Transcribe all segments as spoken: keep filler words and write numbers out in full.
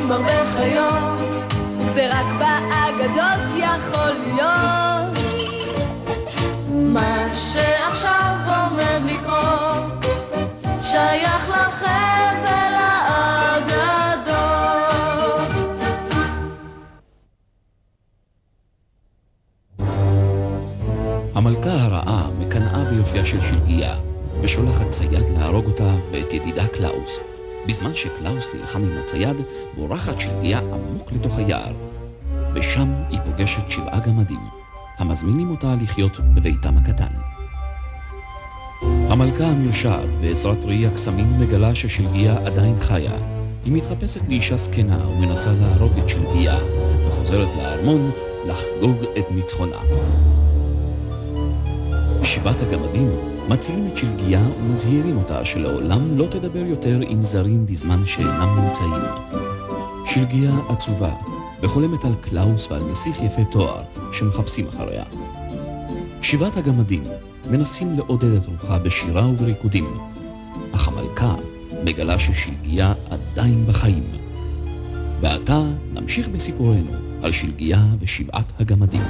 עם הרבה חיות, זה רק באגדות יכול להיות. מה שעכשיו עומד לקרות שייך לחבל האגדות. המלכה הרעה מקנאה ביופייה של שלגיה ושולחת צייד להרוג אותה ואת ידידה קלאוס. בזמן שקלאוס נלחם עם הצייד, בורחת שלגיה עמוק לתוך היער, ושם היא פוגשת שבעה גמדים המזמינים אותה לחיות בביתם הקטן. המלכה המרשעת בעזרת ראי הקסמים מגלה ששלגיה עדיין חיה. היא מתחפשת לאישה זקנה ומנסה להרוג את שלגיה, וחוזרת לארמון לחגוג את ניצחונה. שבעת הגמדים מצילים את שלגיה ומזהירים אותה שלעולם לא תדבר יותר עם זרים בזמן שאינם נמצאים. שלגיה עצובה וחולמת על קלאוס ועל נסיך יפה תואר שמחפשים אחריה. שבעת הגמדים מנסים לעודד את רוחה בשירה ובריקודים, אך המלכה מגלה ששלגיה עדיין בחיים. ועתה נמשיך בסיפורנו על שלגיה ושבעת הגמדים.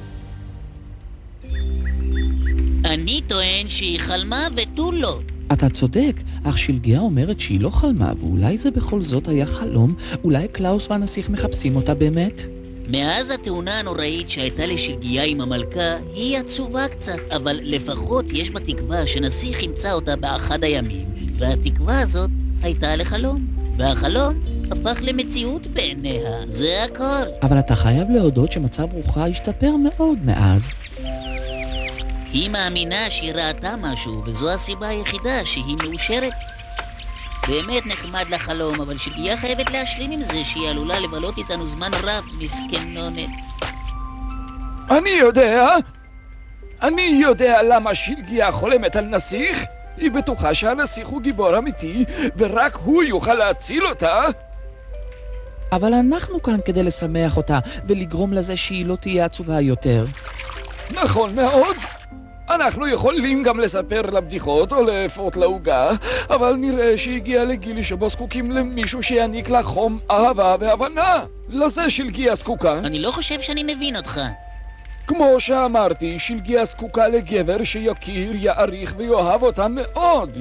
אני טוען שהיא חלמה ותו לא. אתה צודק, אך שלגיה אומרת שהיא לא חלמה, ואולי זה בכל זאת היה חלום. אולי קלאוס והנסיך מחפשים אותה באמת? מאז התאונה הנוראית שהייתה לשלגיה עם המלכה, היא עצובה קצת, אבל לפחות יש בה תקווה שנסיך ימצא אותה באחד הימים, והתקווה הזאת הייתה לחלום, והחלום הפך למציאות בעיניה, זה הכל. אבל אתה חייב להודות שמצב רוחה השתפר מאוד מאז. היא מאמינה שהיא ראתה משהו, וזו הסיבה היחידה שהיא מאושרת. באמת נחמד לחלום, אבל שלגיה חייבת להשלים עם זה שהיא עלולה לבלות איתנו זמן רב, מסכנונת. אני יודע, אני יודע למה שלגיה חולמת על נסיך. היא בטוחה שהנסיך הוא גיבור אמיתי, ורק הוא יוכל להציל אותה. אבל אנחנו כאן כדי לשמח אותה, ולגרום לזה שהיא לא תהיה עצובה יותר. נכון מאוד. אנחנו יכולים גם לספר לה בדיחות או לפות לעוגה, אבל נראה שהגיע לגיל שבו זקוקים למישהו שיעניק לה חום, אהבה והבנה. לזה שלגיה זקוקה. אני לא חושב שאני מבין אותך. כמו שאמרתי, שלגיה זקוקה לגבר שיכיר, יעריך ויאהב אותה מאוד.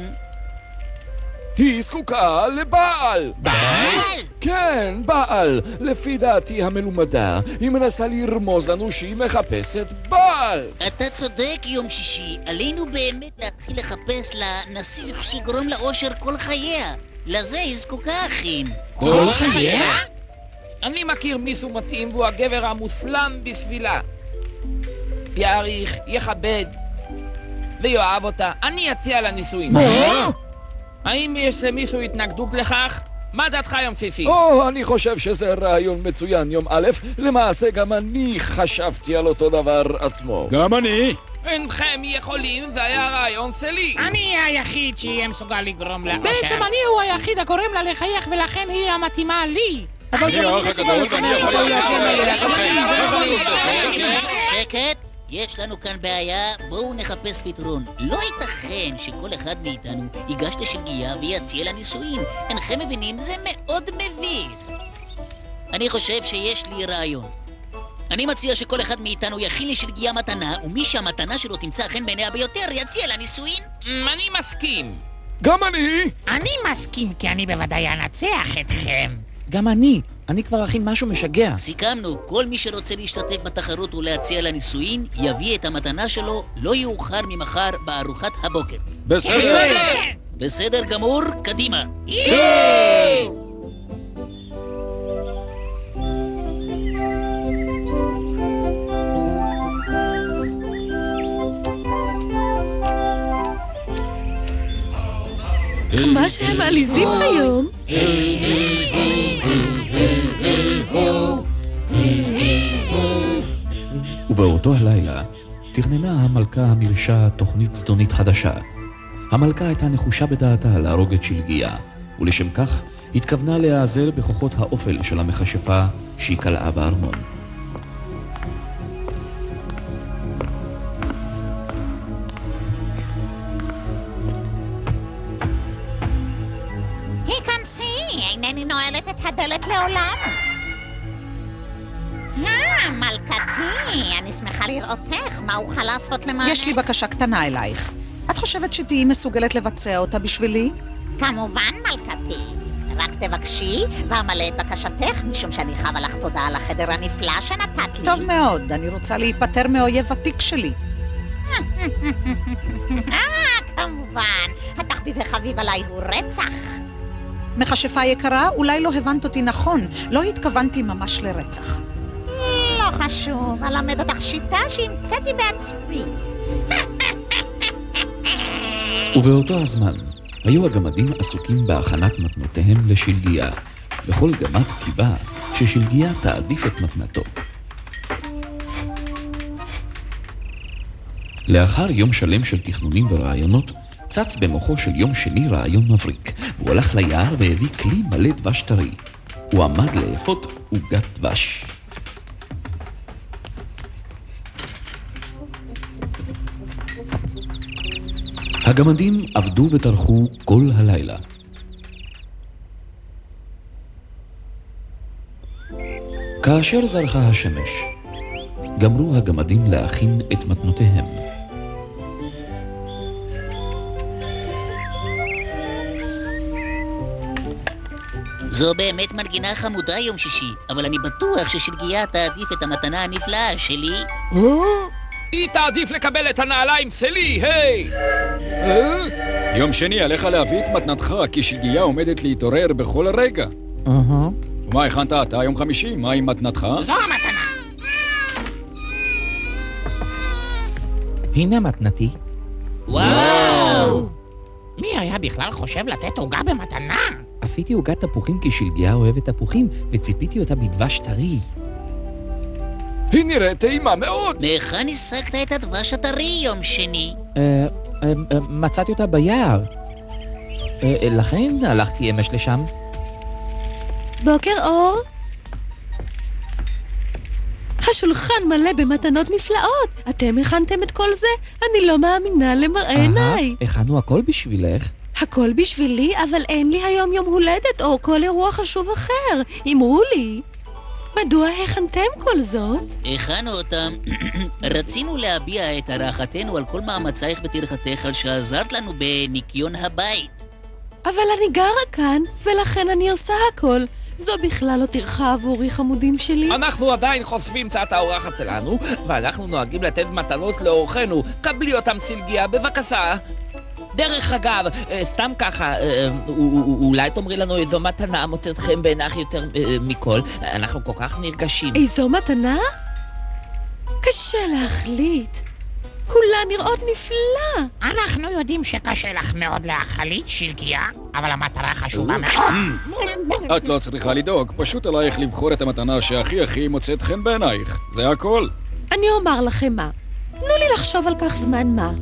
היא זקוקה לבעל. בעל? כן, בעל. לפי דעתי המלומדה, היא מנסה לרמוז לנו שהיא מחפשת בעל. אתה צודק, יום שישי. עלינו באמת להתחיל לחפש לנסיך שיגרום לאושר כל חייה. לזה היא זקוקה, אחים. כל חייה? אני מכיר מישהו מתאים והוא הגבר המוסלם בשבילה. יעריך, יכבד ויאהב אותה. אני אציע לנישואים. מה? האם יש למישהו התנגדות לכך? מה דעתך יום שישי? או, אני חושב שזה רעיון מצוין יום א'. למעשה גם אני חשבתי על אותו דבר עצמו. גם אני. אינכם יכולים, זה היה רעיון שלי. אני היחיד שיהיה מסוגל לגרום לאושר. בעצם אני הוא היחיד הגורם לה לחייך, ולכן היא המתאימה לי. אני האח הגדול ואני יכול להגיד. שקט, יש לנו כאן בעיה, בואו נחפש פתרון. לא ייתכן שכל אחד מאיתנו ייגש לשלגיה ויציע לה נישואים. אינכם מבינים? זה מאוד מביך. אני חושב שיש לי רעיון. אני מציע שכל אחד מאיתנו יכין לשלגיה מתנה, ומי שהמתנה שלו תמצא חן בעיניה ביותר יציע לה נישואין. אני מסכים. גם אני. אני מסכים, כי אני בוודאי אנצח אתכם. גם אני. אני כבר אכין משהו משגע. סיכמנו, כל מי שרוצה להשתתף בתחרות ולהציע לה נישואין, יביא את המתנה שלו לא יאוחר ממחר בארוחת הבוקר. בסדר. בסדר גמור, קדימה. מה שהם מעליזים היום. ובאותו הלילה תכננה המלכה המרשעת תוכנית זדונית חדשה. המלכה הייתה נחושה בדעתה להרוג את שלגיה, ולשם כך התכוונה להיעזר בכוחות האופל של המכשפה שהיא קלעה בארמון. היכנסי, אינני נועלת את הדלת לעולם. היי, אני שמחה לראותך. מה אוכל לעשות למענך? יש לי בקשה קטנה אלייך. את חושבת שתהיי מסוגלת לבצע אותה בשבילי? כמובן, מלכתי. רק תבקשי ואמלא את בקשתך, משום שאני חבה לך תודה על החדר הנפלא שנתת לי. טוב מאוד, אני רוצה להיפטר מאויב ותיק שלי. אה, כמובן. התחביב החביב עליי הוא רצח. מכשפה יקרה, אולי לא הבנת אותי נכון. לא התכוונתי ממש לרצח. לא חשוב, אלמד אותך שיטה שהמצאתי בעצמי. ובאותו הזמן היו הגמדים עסוקים בהכנת מתנותיהם לשלגיה, וכל גמד קיווה ששלגיה תעדיף את מתנתו. לאחר יום שלם של תכנונים ורעיונות, צץ במוחו של יום שני רעיון מבריק, והוא הלך ליער והביא כלי מלא דבש טרי. הוא עמד לאפות עוגת דבש. הגמדים עבדו וטרחו כל הלילה. כאשר זרחה השמש, גמרו הגמדים להכין את מתנותיהם. זו באמת מנגינה חמודה יום שישי, אבל אני בטוח ששלגיה תעדיף את המתנה הנפלאה שלי. היא תעדיף לקבל את הנעליים שלי, היי! יום שני, עליך להביא את מתנתך, כי שלגיה עומדת להתעורר בכל רגע. אהה. ומה הכנת אתה יום חמישי? מה עם מתנתך? זו המתנה. הנה מתנתי. וואו! מי היה בכלל חושב לתת עוגה במתנה? אפיתי עוגת תפוחים כי שלגיה אוהבת תפוחים, וציפיתי אותה בדבש טרי. היא נראית טעימה מאוד. מהיכן השגת את הדבש הטרי יום שני? אה, אה, אה, מצאתי אותה ביער. אה, אה, לכן הלכתי אמש לשם. בוקר אור. השולחן מלא במתנות נפלאות. אתם הכנתם את כל זה? אני לא מאמינה למראה עיניי. הכנו הכל בשבילך. הכל בשבילי, אבל אין לי היום יום הולדת או כל אירוע חשוב אחר. אמרו לי. מדוע הכנתם כל זאת? הכנו אותם. רצינו להביע את הערכתנו על כל מאמצייך וטרחתך על שעזרת לנו בניקיון הבית. אבל אני גרה כאן, ולכן אני עושה הכל. זו בכלל לא טרחה עבורי, חמודים שלי. אנחנו עדיין חושפים צעת האורחת שלנו, ואנחנו נוהגים לתת מתנות לאורחנו. קבלי אותם שלגיה, בבקשה. דרך אגב, סתם ככה, אולי תאמרי לנו איזו מתנה מוצאת חן בעינייך יותר מכל. אנחנו כל כך נרגשים. איזו מתנה? קשה להחליט. כולן נראות נפלא. אנחנו יודעים שקשה לך מאוד להחליט, שלגיה, אבל המטרה חשובה מאוד. את לא צריכה לדאוג, פשוט עלייך לבחור את המתנה שהכי הכי מוצאת חן בעינייך. זה הכל. אני אומר לכם מה. תנו לי לחשוב על כך זמן מה.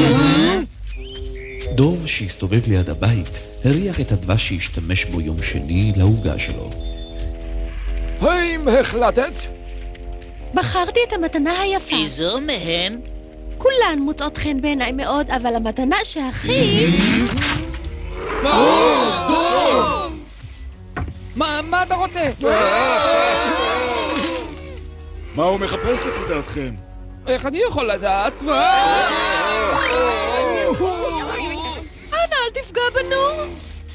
דוב שהסתובב ליד הבית הריח את הדבש שהשתמש בו יום שני לעוגה שלו. האם החלטת? בחרתי את המתנה היפה. איזו מהם? כולן מוצאות חן בעיניי מאוד, אבל המתנה שהכי... דוב! מה אתה רוצה? מה הוא מחפש לפי דעתכם? איך אני יכול לדעת? אנא, אל תפגע בנו.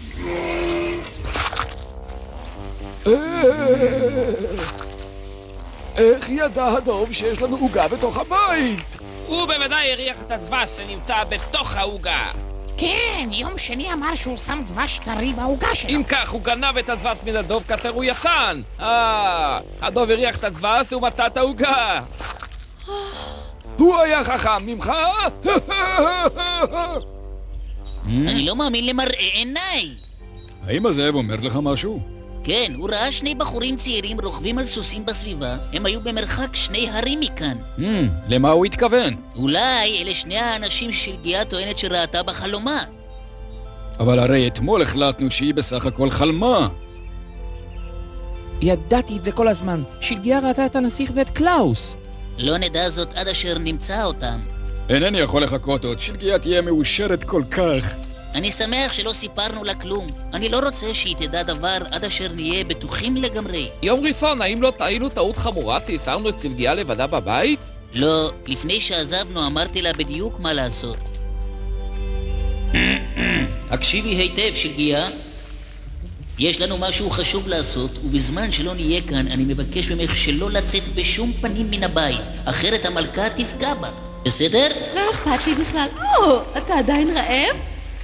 איך ידע הדוב שיש לנו עוגה בתוך הבית? הוא בוודאי הריח את הדבש שנמצא בתוך העוגה. כן, יום שני אמר שהוא שם דבש טרי בעוגה שלו. אם כך, הוא גנב את הדבש מן הדוב כאשר הוא ישן. אה, הדוב הריח את הדבש ומצא את העוגה. הוא היה חכם ממך? אני לא מאמין למראה עיניי. האם הזאב אומר לך משהו? כן, הוא ראה שני בחורים צעירים רוכבים על סוסים בסביבה. הם היו במרחק שני הרים מכאן. למה הוא התכוון? אולי אלה שני האנשים ששלגיה טוענת שראתה בחלומה. אבל הרי אתמול החלטנו שהיא בסך הכל חלמה. ידעתי את זה כל הזמן. שלגיה ראתה את הנסיך ואת קלאוס. לא נדע זאת עד אשר נמצא אותם. אינני יכול לחכות עוד, שלגיה תהיה מאושרת כל כך. אני שמח שלא סיפרנו לה כלום. אני לא רוצה שהיא תדע דבר עד אשר נהיה בטוחים לגמרי. יום ראשון, האם לא טעינו טעות חמורה שהסרנו את סילגיה לבדה בבית? לא, לפני שעזבנו אמרתי לה בדיוק מה לעשות. הקשיבי היטב, שלגיה. יש לנו משהו חשוב לעשות, ובזמן שלא נהיה כאן אני מבקש ממך שלא לצאת בשום פנים מן הבית, אחרת המלכה תפגע בך. בסדר? לא אכפת לי בכלל. או, אתה עדיין רעב?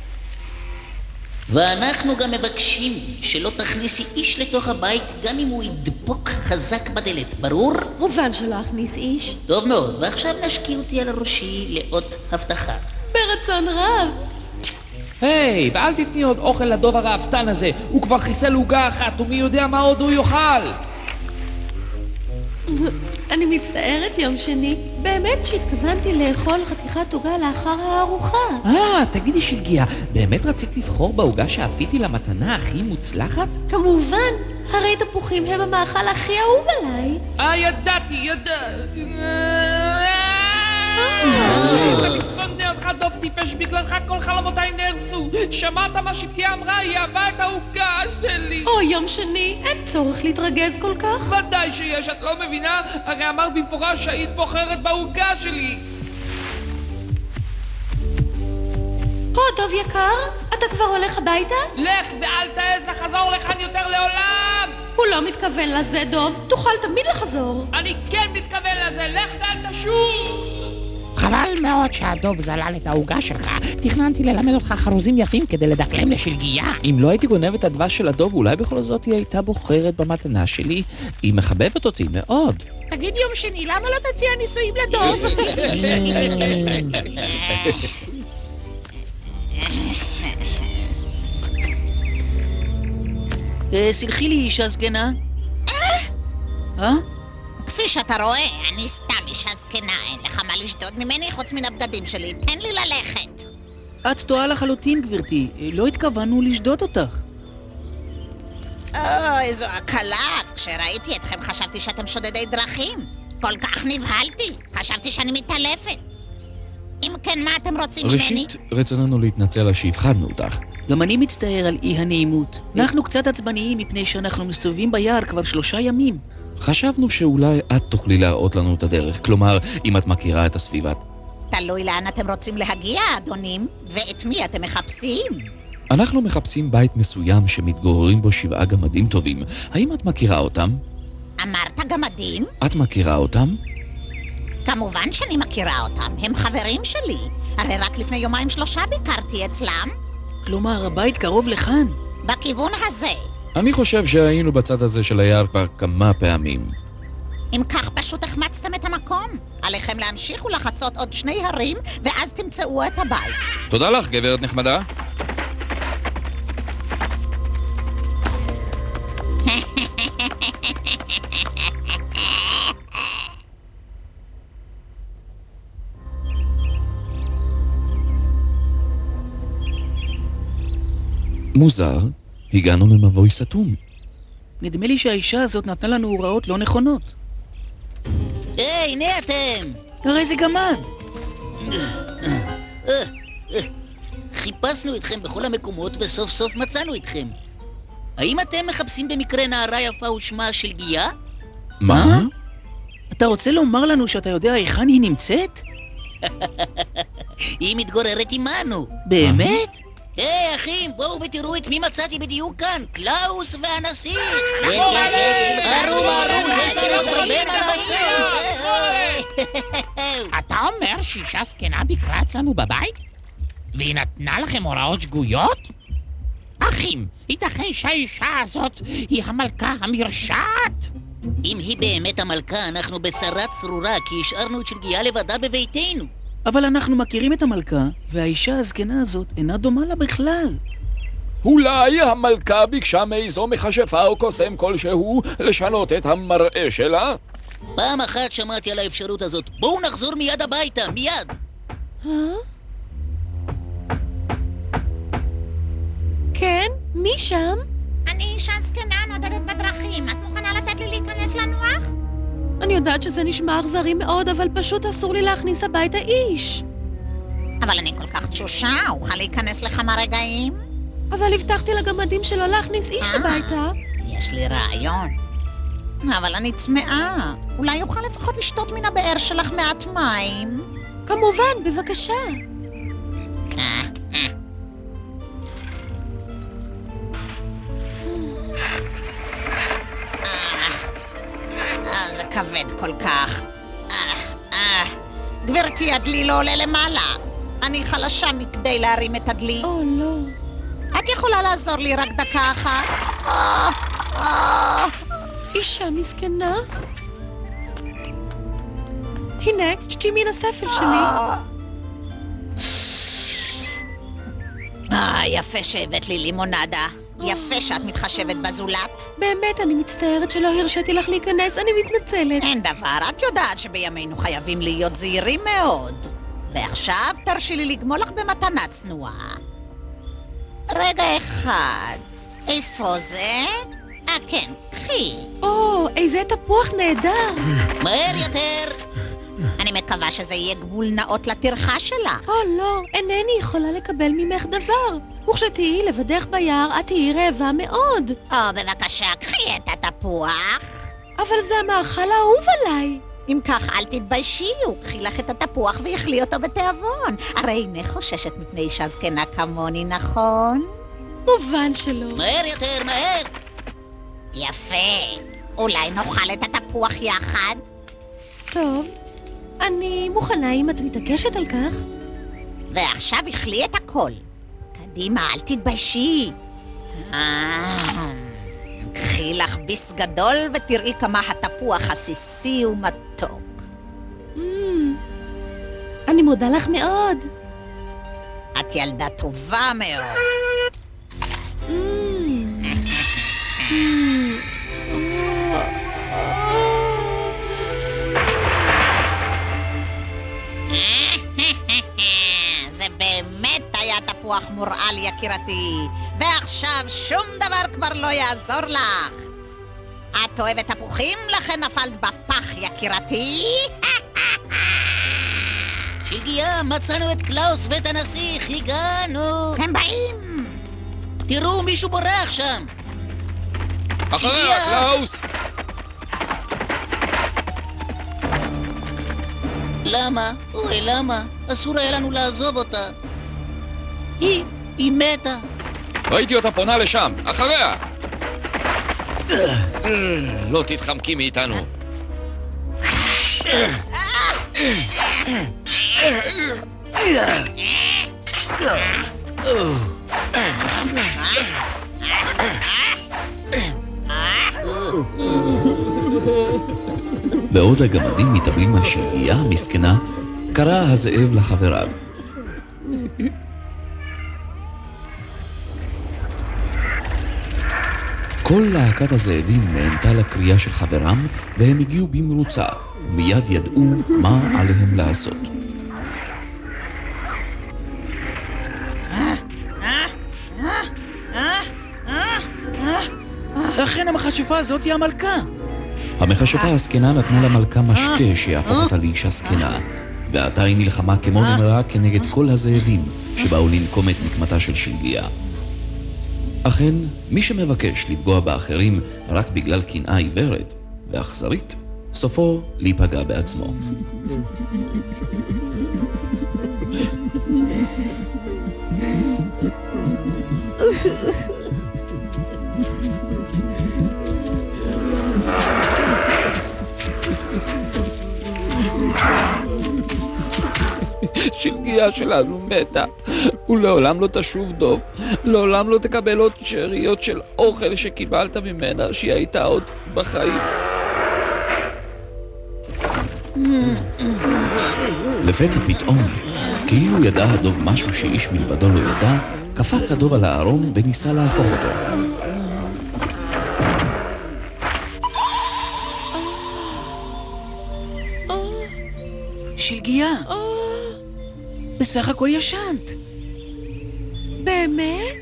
ואנחנו גם מבקשים שלא תכניסי איש לתוך הבית גם אם הוא ידפוק חזק בדלת, ברור? מובן שלא אכניס איש. טוב מאוד, ועכשיו נשקיע אותי על ראשי לאות הבטחה. ברצון רב. היי, ואל תתני עוד אוכל לדוב הרעבתן הזה. הוא כבר חיסל עוגה אחת, ומי יודע מה עוד הוא יאכל. אני מצטערת, יום שני. באמת שהתכוונתי לאכול חתיכת עוגה לאחר הארוחה. אה, תגידי שלגיה, באמת רצית לבחור בעוגה שאפיתי למתנה הכי מוצלחת? כמובן, הרי תפוחים הם המאכל הכי אהוב עליי. אה, ידעתי, ידעתי. אני שונא אותך דוב טיפש, בגללך כל חלומותיי נהרסו. שמעת מה שלגיה אמרה? היא אהבה את העוגה שלי. או, יום שני, אין צורך להתרגז כל כך. ודאי שיש, את לא מבינה? הרי אמרת במפורש שהיית בוחרת בעוגה שלי. או, דוב יקר, אתה כבר הולך הביתה? לך ואל תעז לחזור לכאן יותר לעולם. הוא לא מתכוון לזה, דוב. תוכל תמיד לחזור. אני כן מתכוון לזה, לך ואל תשוב. חבל מאוד שהדוב זלל את העוגה שלך. תכננתי ללמד אותך חרוזים יפים כדי לדקלם לשלגיה. אם לא הייתי גונב את הדבש של הדוב, אולי בכל זאת היא הייתה בוחרת במתנה שלי. היא מחבבת אותי מאוד. תגיד יום שני, למה לא תציע נישואים לדוב? סלחי לי, אישה זקנה. אה? כפי שאתה רואה, אני סתם אישה זקנה, אין לך מה לשדוד ממני חוץ מן הבגדים שלי, תן לי ללכת. את טועה לחלוטין, גברתי, לא התכוונו לשדוד אותך. אוי, זו הקלה, כשראיתי אתכם חשבתי שאתם שודדי דרכים. כל כך נבהלתי, חשבתי שאני מתעלפת. אם כן, מה אתם רוצים ממני? ראשית, רצוננו להתנצל על שהפחדנו אותך. גם אני מצטער על אי הנעימות. אנחנו קצת עצבניים מפני שאנחנו מסתובבים ביער כבר שלושה ימים. חשבנו שאולי את תוכלי להראות לנו את הדרך, כלומר, אם את מכירה את הסביבה. תלוי לאן אתם רוצים להגיע, אדונים, ואת מי אתם מחפשים. אנחנו מחפשים בית מסוים שמתגוררים בו שבעה גמדים טובים. האם את מכירה אותם? אמרת גמדים? את מכירה אותם? כמובן שאני מכירה אותם, הם חברים שלי. הרי רק לפני יומיים שלושה ביקרתי אצלם. כלומר, הבית קרוב לכאן. בכיוון הזה. אני חושב שהיינו בצד הזה של היער כבר כמה פעמים. אם כך פשוט החמצתם את המקום. עליכם להמשיך ולחצות עוד שני הרים, ואז תמצאו את הבית. תודה לך, גברת נחמדה. מוזר, הגענו למבוי סתום. נדמה לי שהאישה הזאת נתנה לנו הוראות לא נכונות. היי, הנה אתם! הרי זה גמד. חיפשנו אתכם בכל המקומות וסוף סוף מצאנו אתכם. האם אתם מחפשים במקרה נערה יפה ושמה שלגיה? מה? אתה רוצה לומר לנו שאתה יודע היכן היא נמצאת? היא מתגוררת עמנו. באמת? היי אחים, בואו ותראו את מי מצאתי בדיוק כאן, קלאוס והנסיך. ברור, ברור, יש לנו עוד הרבה מה לעשות. אתה אומר שאישה זקנה ביקרה אצלנו בבית? והיא נתנה לכם הוראות שגויות? אחים, ייתכן שהאישה הזאת היא המלכה המרשעת? אם היא באמת המלכה, אנחנו בצרה צרורה, כי השארנו את שלגיה לבדה בביתנו. אבל אנחנו מכירים את המלכה, והאישה הזקנה הזאת אינה דומה לה בכלל. אולי המלכה ביקשה מאיזו מכשפה או קוסם כלשהו לשנות את המראה שלה? פעם אחת שמעתי על האפשרות הזאת. בואו נחזור מיד הביתה, מיד. אה? כן? מי שם? אני אישה זקנה נודדת בדרכים. את מוכנה לתת לי להיכנס לנוח? אני יודעת שזה נשמע אכזרי מאוד, אבל פשוט אסור לי להכניס הביתה איש. אבל אבל אני כל כך תשושה, אוכל להיכנס לכמה רגעים? אבל הבטחתי לגמדים שלא להכניס איש הביתה. יש לי רעיון. אבל אני צמאה. אולי אוכל לפחות לשתות מן הבאר שלך מעט מים? כמובן, בבקשה. זה כבד כל כך. גברתי, הדלי לא עולה למעלה. אני חלשה מכדי להרים את הדלי. או, לא. את יכולה לעזור לי רק דקה אחת? אישה מסכנה. הנה, שתי מן הספל שלי. אה, יפה שהבאת לי לימונדה. יפה שאת מתחשבת בזולת. באמת, אני מצטערת שלא הרשיתי לך להיכנס, אני מתנצלת. אין דבר, את יודעת שבימינו חייבים להיות זהירים מאוד. ועכשיו תרשי לי לגמול לך במתנה צנועה. רגע אחד, איפה זה? אה, כן, קחי. או, איזה תפוח נהדר. מהר יותר. אני מקווה שזה יהיה גבול נאות לטרחה שלה. או, לא, אינני יכולה לקבל ממך דבר. וכשתהיי לבדך ביער, את תהיי רעבה מאוד. או, בבקשה, קחי את התפוח. אבל זה המאכל האהוב עליי. אם כך, אל תתביישי, וקחי לך את התפוח ויאכלי אותו בתיאבון. הרי איני חוששת מפני אישה זקנה כמוני, נכון? מובן שלא. מהר יותר, מהר. יפה. אולי נאכל את התפוח יחד? טוב, אני מוכנה אם את מתעקשת על כך. ועכשיו אכלי את הכל. קדימה, אל תתביישי. קחי לך ביס גדול ותראי כמה התפוח עסיסי ומתוק. אני מודה לך מאוד. את ילדה טובה מאוד. זה באמת היה תפוח מורעל יקירתי, ועכשיו שום דבר כבר לא יעזור לך. את אוהבת תפוחים, לכן נפלת בפח יקירתי. שלגיה, מצאנו את קלאוס ואת הנסיך, הגענו. הם באים. תראו, מישהו בורח שם. אחריה, קלאוס! למה? אוי, למה? אסור היה לנו לעזוב אותה. היא, היא מתה. ראיתי אותה פונה לשם, אחריה! לא תתחמקי מאיתנו. בעוד הגמדים מתאבלים על שלגיה המסכנה, קרא הזאב לחבריו. כל להקת הזאבים נענתה לקריאה של חברם, והם הגיעו במרוצה, ומיד ידעו מה עליהם לעשות. לכן המכשפה הזאת היא המלכה. המכשפה הזקנה נתנה למלכה משקה שיהפוך אותה לאישה זקנה, ועתה היא נלחמה כמו נמרה כנגד כל הזאבים שבאו לנקום את נקמתה של שלגיה. אכן, מי שמבקש לפגוע באחרים רק בגלל קנאה עיוורת ואכזרית, סופו להיפגע בעצמו. שלגיה שלנו מתה, ולעולם לא תשוב דוב, לעולם לא תקבל עוד שאריות של אוכל שקיבלת ממנה, שהיא הייתה עוד בחיים. לפתע פתאום, כאילו ידע הדוב משהו שאיש מלבדו לא ידע, קפץ הדוב על הארון וניסה להפוך אותו. שלגיה, בסך הכל ישנת. באמת?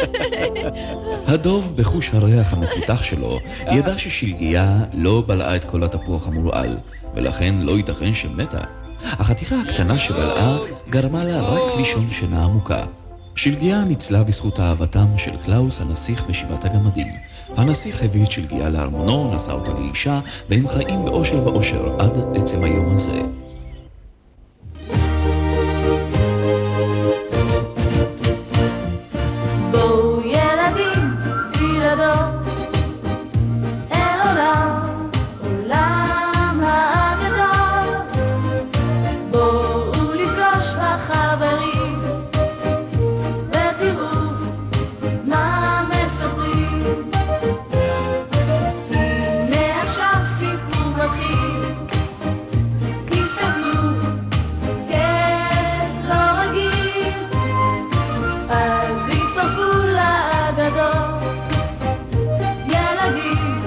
הדוב בחוש הריח המפותח שלו ידע ששלגיה לא בלעה את כל התפוח המורעל, ולכן לא ייתכן שמתה. החתיכה הקטנה שבלעה גרמה לה רק לישון שינה עמוקה. שלגיה ניצלה בזכות אהבתם של קלאוס הנסיך ושבעת הגמדים. הנסיך הביא את שלגיה לארמונו, נשא אותה לאישה, והם חיים באושר ואושר עד עצם היום הזה. בואו ילדים וילדות אל עולם, עולם האגדות. בואו לפגוש בחברים ותראו מה מספרים. הנה עכשיו סיפור מתחיל, תסתכלו, כיף לא רגיל. אז הצטרפו לאגדות ילדים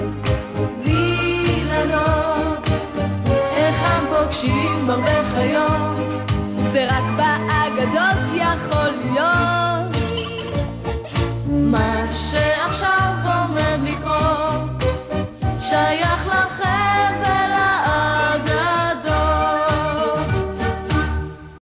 וילדות, איך הם פוגשים הרבה חיות, זה רק באגדות יכול להיות. מה שעכשיו עומד לקרות שייך